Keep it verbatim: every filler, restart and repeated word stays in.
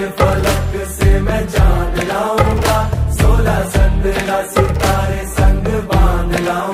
फलक से मैं जान लाऊंगा, सोलह चंद्रा सितारे संग बांध लाऊंगा।